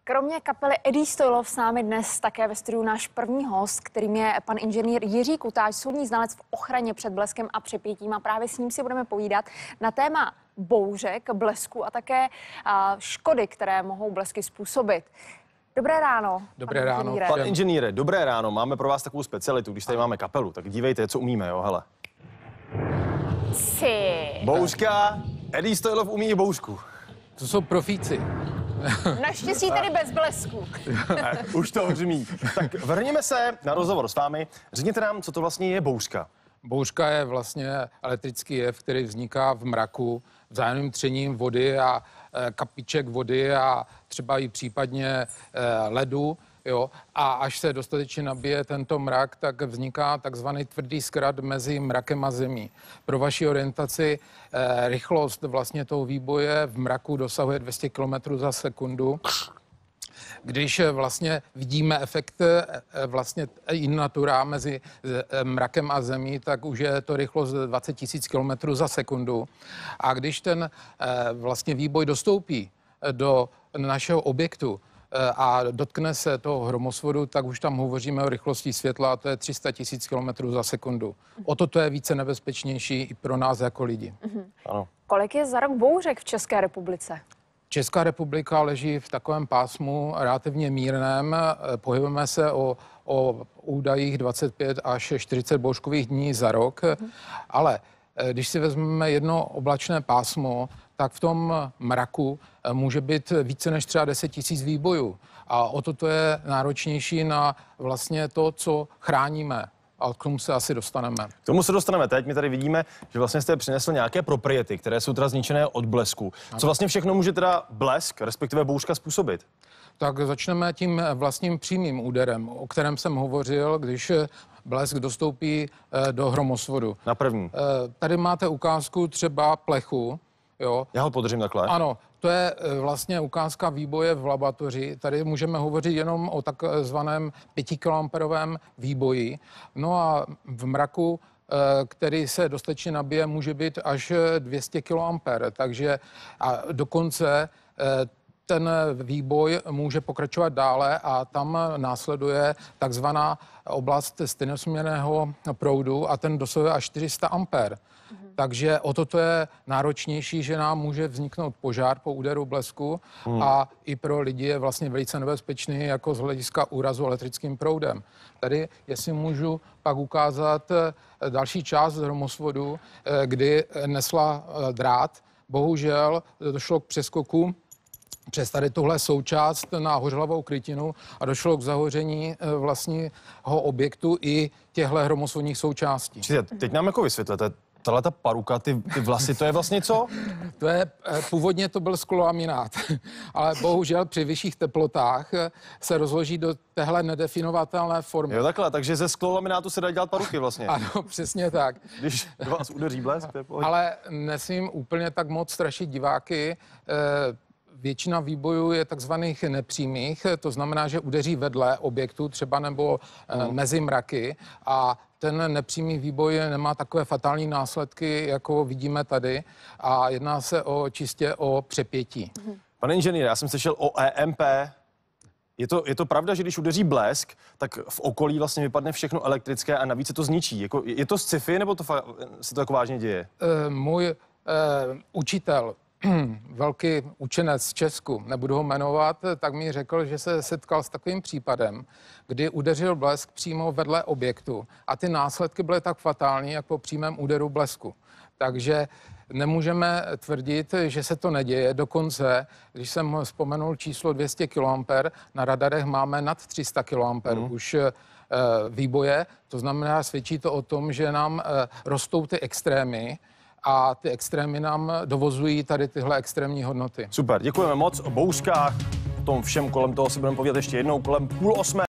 Kromě kapely Eddie Stoilov s námi dnes také ve studiu náš první host, kterým je pan inženýr Jiří Kutáč, soudní znalec v ochraně před bleskem a přepětím, a právě s ním si budeme povídat na téma bouřek, blesku a také škody, které mohou blesky způsobit. Dobré ráno. Dobré ráno. Pan inženýre, dobré ráno. Máme pro vás takovou specialitu, když tady máme kapelu, tak dívejte, co umíme, jo, hele. Bouřka, Eddie Stoilov umí i bouřku. To jsou profíci. Naštěstí tady bez blesku. Už to hřmí. Tak vrněme se na rozhovor s vámi. Řekněte nám, co to vlastně je bouřka. Bouřka je vlastně elektrický jev, který vzniká v mraku vzájemným třením vody a kapiček vody a třeba i případně ledu. Jo? A až se dostatečně nabije tento mrak, tak vzniká takzvaný tvrdý zkrat mezi mrakem a zemí. Pro vaši orientaci rychlost vlastně toho výboje v mraku dosahuje 200 km za sekundu. Když vlastně vidíme efekt vlastně in natura mezi mrakem a zemí, tak už je to rychlost 20 000 km za sekundu. A když ten vlastně výboj dostoupí do našeho objektu a dotkne se toho hromosvodu, tak už tam hovoříme o rychlosti světla, a to je 300 000 km za sekundu. O to je více nebezpečnější i pro nás jako lidi. Ano. Kolik je za rok bouřek v České republice? Česká republika leží v takovém pásmu relativně mírném. Pohybujeme se o údajích 25 až 40 bouřkových dní za rok. Ale když si vezmeme jedno oblačné pásmo, tak v tom mraku může být více než třeba 10 000 výbojů. A o to je náročnější na vlastně to, co chráníme. A k tomu se asi dostaneme. K tomu se dostaneme teď. My tady vidíme, že vlastně jste přinesl nějaké propriety, které jsou teda zničené od blesku. Co vlastně všechno může teda blesk, respektive bouřka, způsobit? Tak začneme tím vlastním přímým úderem, o kterém jsem hovořil, když blesk dostoupí do hromosvodu. Na první. Tady máte ukázku třeba plechu. Jo. Já ho podržím takhle. Ano, to je vlastně ukázka výboje v laboratoři. Tady můžeme hovořit jenom o takzvaném 5 kiloamperovém výboji. No a v mraku, který se dostatečně nabije, může být až 200 kiloamper. Takže a dokonce ten výboj může pokračovat dále a tam následuje takzvaná oblast stejnosměrného proudu a ten dosahuje až 400 ampér. Takže o toto je náročnější, že nám může vzniknout požár po úderu blesku a i pro lidi je vlastně velice nebezpečný jako z hlediska úrazu elektrickým proudem. Tady, jestli můžu pak ukázat další část hromosvodu, kdy nesla drát. Bohužel došlo k přeskoku přes tady tuhle součást na hořlavou krytinu a došlo k zahoření vlastního objektu i těchto hromosvodních součástí. Teď nám jako vysvětlete, tahle ta paruka, ty vlasy, to je vlastně co? Původně to byl sklolaminát, ale bohužel při vyšších teplotách se rozloží do téhle nedefinovatelné formy. Jo, takhle, takže ze sklolaminátu se dají dělat paruky vlastně. Ano, přesně tak. Když vás udeří blesk, to je pohodě. Ale nesmím úplně tak moc strašit diváky. Většina výbojů je takzvaných nepřímých, to znamená, že udeří vedle objektu třeba nebo mezi mraky a ten nepřímý výboj nemá takové fatální následky, jako vidíme tady a jedná se čistě o přepětí. Pane inženýre, já jsem slyšel o EMP. Je to pravda, že když udeří blesk, tak v okolí vlastně vypadne všechno elektrické a navíc se to zničí? Je to sci-fi, nebo se to jako vážně děje? Můj učitel, velký učenec z Česku, nebudu ho jmenovat, tak mi řekl, že se setkal s takovým případem, kdy udeřil blesk přímo vedle objektu a ty následky byly tak fatální, jako po přímém úderu blesku. Takže nemůžeme tvrdit, že se to neděje. Dokonce, když jsem vzpomenul číslo 200 kA, na radarech máme nad 300 kA už výboje. To znamená, svědčí to o tom, že nám rostou ty extrémy, a ty extrémy nám dovozují tady tyhle extrémní hodnoty. Super, děkujeme moc. O bouřkách, o tom všem kolem toho si budeme povědět ještě jednou kolem 7:30.